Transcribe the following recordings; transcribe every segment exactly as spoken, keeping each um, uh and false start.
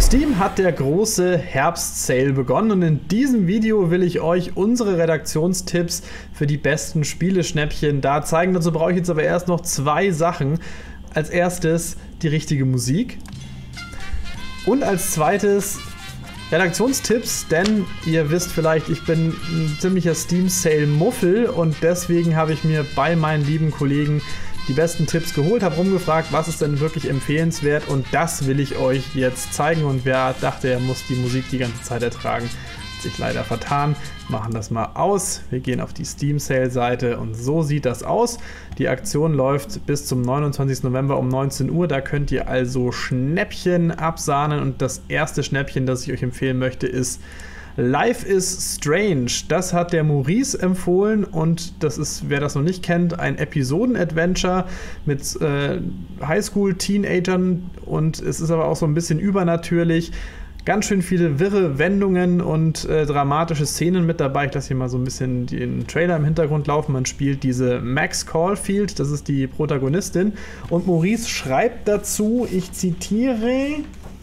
Steam hat der große Herbst-Sale begonnen und in diesem Video will ich euch unsere Redaktionstipps für die besten Spieleschnäppchen da zeigen. Dazu brauche ich jetzt aber erst noch zwei Sachen. Als erstes die richtige Musik und als zweites Redaktionstipps, denn ihr wisst vielleicht, ich bin ein ziemlicher Steam-Sale-Muffel und deswegen habe ich mir bei meinen lieben Kollegen die besten Tipps geholt, habe rumgefragt, was ist denn wirklich empfehlenswert und das will ich euch jetzt zeigen. Und wer dachte, er muss die Musik die ganze Zeit ertragen, hat sich leider vertan. Machen das mal aus. Wir gehen auf die Steam-Sale-Seite und so sieht das aus. Die Aktion läuft bis zum neunundzwanzigsten November um neunzehn Uhr. Da könnt ihr also Schnäppchen absahnen und das erste Schnäppchen, das ich euch empfehlen möchte, ist Life is Strange. Das hat der Maurice empfohlen und das ist, wer das noch nicht kennt, ein Episoden-Adventure mit äh, Highschool-Teenagern und es ist aber auch so ein bisschen übernatürlich. Ganz schön viele wirre Wendungen und äh, dramatische Szenen mit dabei. Ich lasse hier mal so ein bisschen den Trailer im Hintergrund laufen. Man spielt diese Max Caulfield, das ist die Protagonistin. Und Maurice schreibt dazu, ich zitiere: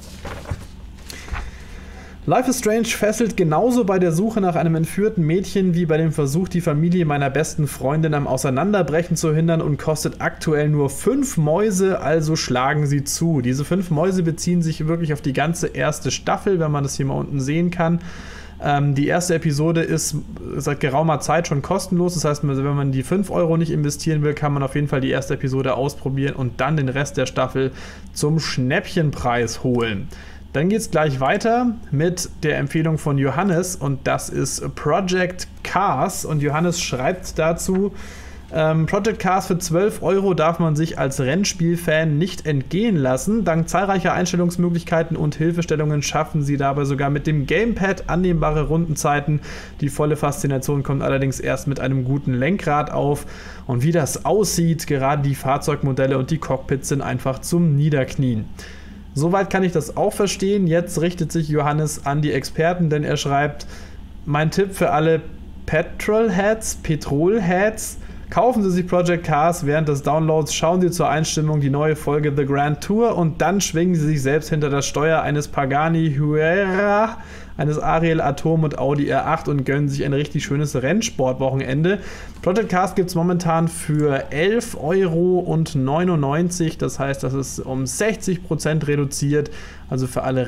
Life is Strange fesselt genauso bei der Suche nach einem entführten Mädchen wie bei dem Versuch, die Familie meiner besten Freundin am Auseinanderbrechen zu hindern und kostet aktuell nur fünf Mäuse, also schlagen Sie zu. Diese fünf Mäuse beziehen sich wirklich auf die ganze erste Staffel, wenn man das hier mal unten sehen kann. Ähm, die erste Episode ist seit geraumer Zeit schon kostenlos, das heißt, wenn man die fünf Euro nicht investieren will, kann man auf jeden Fall die erste Episode ausprobieren und dann den Rest der Staffel zum Schnäppchenpreis holen. Dann geht es gleich weiter mit der Empfehlung von Johannes und das ist Project Cars und Johannes schreibt dazu, ähm, Project Cars für zwölf Euro darf man sich als Rennspielfan nicht entgehen lassen. Dank zahlreicher Einstellungsmöglichkeiten und Hilfestellungen schaffen sie dabei sogar mit dem Gamepad annehmbare Rundenzeiten. Die volle Faszination kommt allerdings erst mit einem guten Lenkrad auf und wie das aussieht, gerade die Fahrzeugmodelle und die Cockpits sind einfach zum Niederknien. Soweit kann ich das auch verstehen. Jetzt richtet sich Johannes an die Experten, denn er schreibt, mein Tipp für alle Petrolheads, Petrolheads, kaufen Sie sich Project Cars während des Downloads, schauen Sie zur Einstimmung die neue Folge The Grand Tour und dann schwingen Sie sich selbst hinter das Steuer eines Pagani Huayra, eines Ariel Atom und Audi R acht und gönnen sich ein richtig schönes Rennsportwochenende. Project Cars gibt es momentan für elf Euro neunundneunzig, das heißt, das ist um sechzig Prozent reduziert, also für alle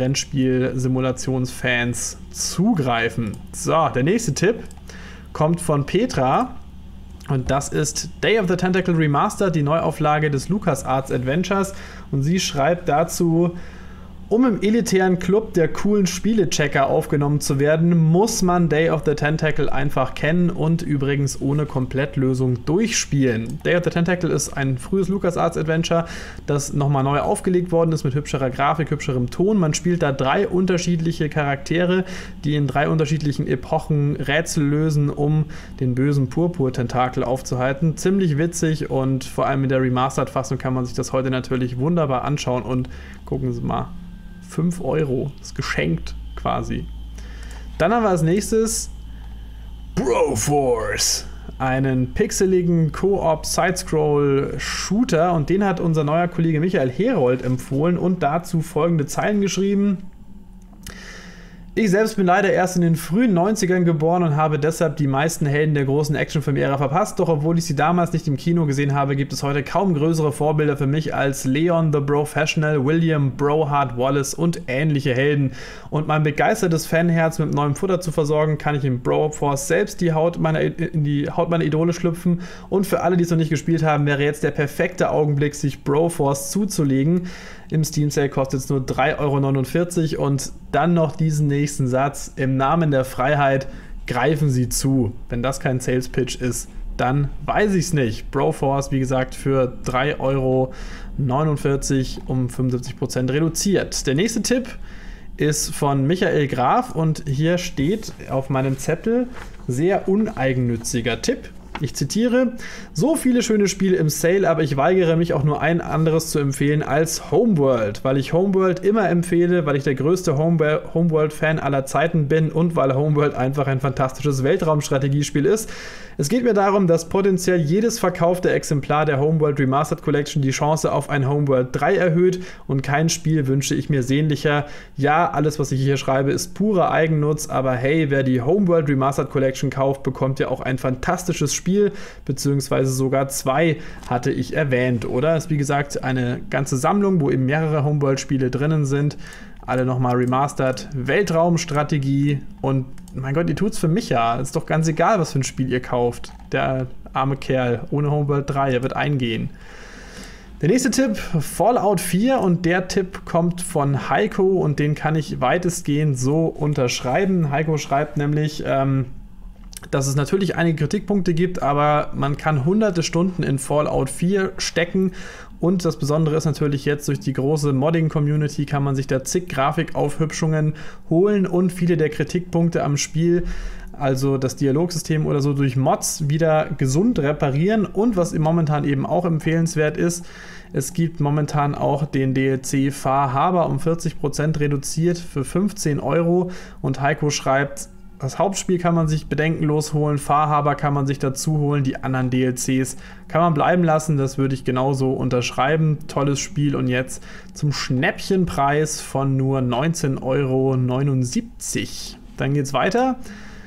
Rennspiel-Simulationsfans zugreifen. So, der nächste Tipp kommt von Petra. Und das ist Day of the Tentacle Remastered, die Neuauflage des LucasArts Adventures. Und sie schreibt dazu, um im elitären Club der coolen Spielechecker aufgenommen zu werden, muss man Day of the Tentacle einfach kennen und übrigens ohne Komplettlösung durchspielen. Day of the Tentacle ist ein frühes LucasArts Adventure, das nochmal neu aufgelegt worden ist mit hübscherer Grafik, hübscherem Ton. Man spielt da drei unterschiedliche Charaktere, die in drei unterschiedlichen Epochen Rätsel lösen, um den bösen Purpur-Tentakel aufzuhalten. Ziemlich witzig und vor allem in der Remastered-Fassung kann man sich das heute natürlich wunderbar anschauen und gucken Sie mal. fünf Euro, das ist geschenkt quasi. Dann haben wir als nächstes Broforce, einen pixeligen Koop-Sidescroll-Shooter und den hat unser neuer Kollege Michael Herold empfohlen und dazu folgende Zeilen geschrieben. Ich selbst bin leider erst in den frühen neunzigern geboren und habe deshalb die meisten Helden der großen Actionfilm-Ära verpasst. Doch obwohl ich sie damals nicht im Kino gesehen habe, gibt es heute kaum größere Vorbilder für mich als Leon the Professional, William Brohard Wallace und ähnliche Helden. Und mein begeistertes Fanherz mit neuem Futter zu versorgen, kann ich in Broforce selbst die Haut meiner, in die Haut meiner Idole schlüpfen. Und für alle, die es noch nicht gespielt haben, wäre jetzt der perfekte Augenblick, sich Broforce zuzulegen. Im Steam Sale kostet es nur drei Euro neunundvierzig und dann noch diesen nächsten Satz. Im Namen der Freiheit greifen Sie zu. Wenn das kein Sales Pitch ist, dann weiß ich es nicht. Broforce, wie gesagt, für drei Euro neunundvierzig um fünfundsiebzig Prozent reduziert. Der nächste Tipp ist von Michael Graf und hier steht auf meinem Zettel sehr uneigennütziger Tipp. Ich zitiere, so viele schöne Spiele im Sale, aber ich weigere mich auch nur ein anderes zu empfehlen als Homeworld, weil ich Homeworld immer empfehle, weil ich der größte Homeworld-Fan aller Zeiten bin und weil Homeworld einfach ein fantastisches Weltraumstrategiespiel ist. Es geht mir darum, dass potenziell jedes verkaufte Exemplar der Homeworld Remastered Collection die Chance auf ein Homeworld drei erhöht und kein Spiel wünsche ich mir sehnlicher. Ja, alles, was ich hier schreibe, ist purer Eigennutz, aber hey, wer die Homeworld Remastered Collection kauft, bekommt ja auch ein fantastisches Spiel, beziehungsweise sogar zwei, hatte ich erwähnt, oder? Das ist wie gesagt eine ganze Sammlung, wo eben mehrere Homeworld-Spiele drinnen sind. Alle nochmal remastered, Weltraumstrategie und mein Gott, ihr tut's für mich ja. Ist doch ganz egal, was für ein Spiel ihr kauft. Der arme Kerl ohne Homeworld drei, er wird eingehen. Der nächste Tipp, Fallout vier, und der Tipp kommt von Heiko und den kann ich weitestgehend so unterschreiben. Heiko schreibt nämlich, ähm, dass es natürlich einige Kritikpunkte gibt, aber man kann hunderte Stunden in Fallout vier stecken. Und das Besondere ist natürlich jetzt, durch die große Modding-Community kann man sich da zig Grafikaufhübschungen holen und viele der Kritikpunkte am Spiel, also das Dialogsystem oder so, durch Mods wieder gesund reparieren. Und was momentan eben auch empfehlenswert ist, es gibt momentan auch den D L C Fahrhaber um vierzig Prozent reduziert für fünfzehn Euro. Und Heiko schreibt, das Hauptspiel kann man sich bedenkenlos holen, Fahrhaber kann man sich dazu holen, die anderen D L Cs kann man bleiben lassen, das würde ich genauso unterschreiben. Tolles Spiel und jetzt zum Schnäppchenpreis von nur neunzehn Euro neunundsiebzig. Dann geht's weiter.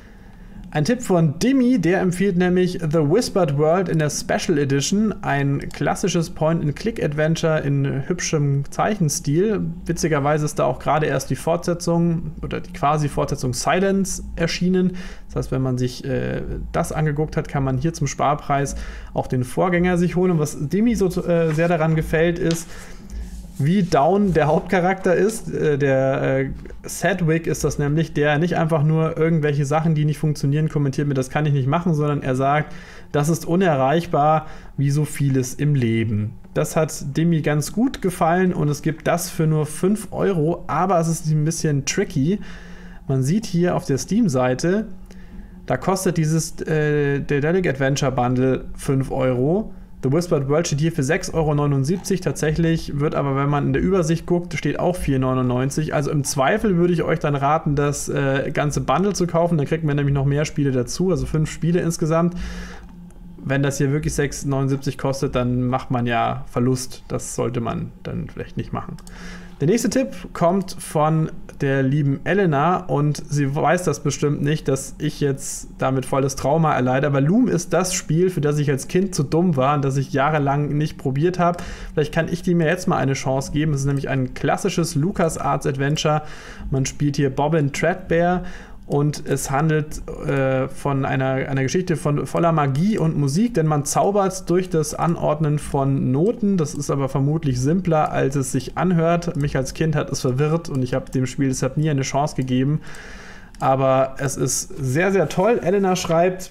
Ein Tipp von Dimi, der empfiehlt nämlich The Whispered World in der Special Edition, ein klassisches Point-and-Click-Adventure in hübschem Zeichenstil. Witzigerweise ist da auch gerade erst die Fortsetzung oder die quasi Fortsetzung Silence erschienen. Das heißt, wenn man sich äh, das angeguckt hat, kann man hier zum Sparpreis auch den Vorgänger sich holen. Und was Dimi so äh, sehr daran gefällt, ist, wie down der Hauptcharakter ist. Äh, der äh, Sedgwick ist das nämlich, der nicht einfach nur irgendwelche Sachen, die nicht funktionieren, kommentiert mit, das kann ich nicht machen, sondern er sagt, das ist unerreichbar, wie so vieles im Leben. Das hat Demi ganz gut gefallen und es gibt das für nur fünf Euro, aber es ist ein bisschen tricky. Man sieht hier auf der Steam-Seite, da kostet dieses äh, Daedalic Adventure Bundle fünf Euro. The Whispered World steht hier für sechs Euro neunundsiebzig. Tatsächlich wird aber, wenn man in der Übersicht guckt, steht auch vier neunundneunzig. Also im Zweifel würde ich euch dann raten, das äh, ganze Bundle zu kaufen. Dann kriegt man nämlich noch mehr Spiele dazu, also fünf Spiele insgesamt. Wenn das hier wirklich sechs neunundsiebzig kostet, dann macht man ja Verlust. Das sollte man dann vielleicht nicht machen. Der nächste Tipp kommt von der lieben Elena und sie weiß das bestimmt nicht, dass ich jetzt damit volles Trauma erleide, aber Loom ist das Spiel, für das ich als Kind zu dumm war und das ich jahrelang nicht probiert habe. Vielleicht kann ich dem mir jetzt mal eine Chance geben. Es ist nämlich ein klassisches LucasArts Adventure. Man spielt hier Bobbin Threadbare und es handelt äh, von einer, einer Geschichte von voller Magie und Musik, denn man zaubert durch das Anordnen von Noten. Das ist aber vermutlich simpler, als es sich anhört. Mich als Kind hat es verwirrt und ich habe dem Spiel deshalb nie eine Chance gegeben. Aber es ist sehr, sehr toll. Elena schreibt,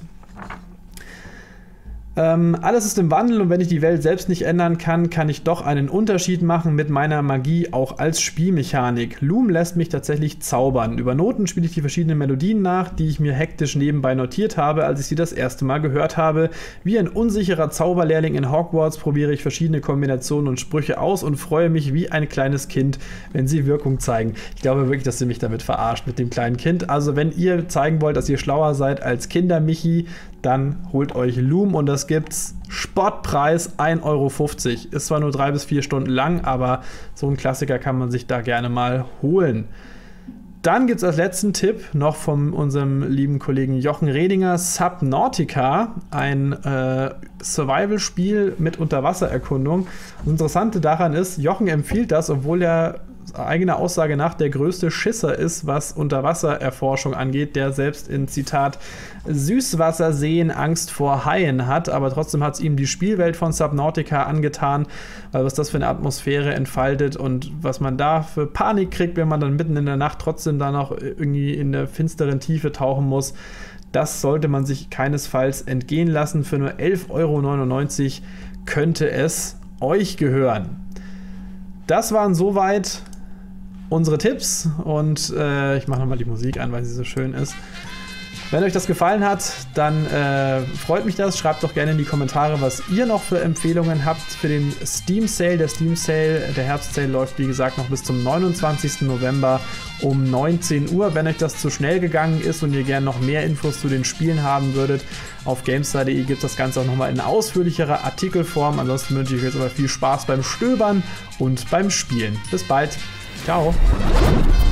Ähm, alles ist im Wandel und wenn ich die Welt selbst nicht ändern kann, kann ich doch einen Unterschied machen mit meiner Magie, auch als Spielmechanik. Loom lässt mich tatsächlich zaubern. Über Noten spiele ich die verschiedenen Melodien nach, die ich mir hektisch nebenbei notiert habe, als ich sie das erste Mal gehört habe. Wie ein unsicherer Zauberlehrling in Hogwarts probiere ich verschiedene Kombinationen und Sprüche aus und freue mich wie ein kleines Kind, wenn sie Wirkung zeigen. Ich glaube wirklich, dass sie mich damit verarscht mit dem kleinen Kind. Also wenn ihr zeigen wollt, dass ihr schlauer seid als Kinder-Michi, dann holt euch Loom und das gibt's Spottpreis ein Euro fünfzig. Ist zwar nur drei bis vier Stunden lang, aber so einen Klassiker kann man sich da gerne mal holen. Dann gibt es als letzten Tipp noch von unserem lieben Kollegen Jochen Redinger Subnautica, ein äh, Survival-Spiel mit Unterwassererkundung. Das Interessante daran ist, Jochen empfiehlt das, obwohl er eigener Aussage nach der größte Schisser ist, was Unterwassererforschung angeht, der selbst in, Zitat, Süßwasserseen Angst vor Haien hat, aber trotzdem hat es ihm die Spielwelt von Subnautica angetan, weil was das für eine Atmosphäre entfaltet und was man da für Panik kriegt, wenn man dann mitten in der Nacht trotzdem da noch irgendwie in der finsteren Tiefe tauchen muss, das sollte man sich keinesfalls entgehen lassen. Für nur elf Euro neunundneunzig könnte es euch gehören. Das waren soweit unsere Tipps und äh, ich mache nochmal die Musik an, weil sie so schön ist. Wenn euch das gefallen hat, dann äh, freut mich das. Schreibt doch gerne in die Kommentare, was ihr noch für Empfehlungen habt für den Steam Sale. Der Steam Sale, der Herbst Sale läuft wie gesagt noch bis zum neunundzwanzigsten November um neunzehn Uhr. Wenn euch das zu schnell gegangen ist und ihr gerne noch mehr Infos zu den Spielen haben würdet, auf GameStar punkt de gibt es das Ganze auch nochmal in ausführlicherer Artikelform. Ansonsten wünsche ich euch jetzt aber viel Spaß beim Stöbern und beim Spielen. Bis bald. Ciao.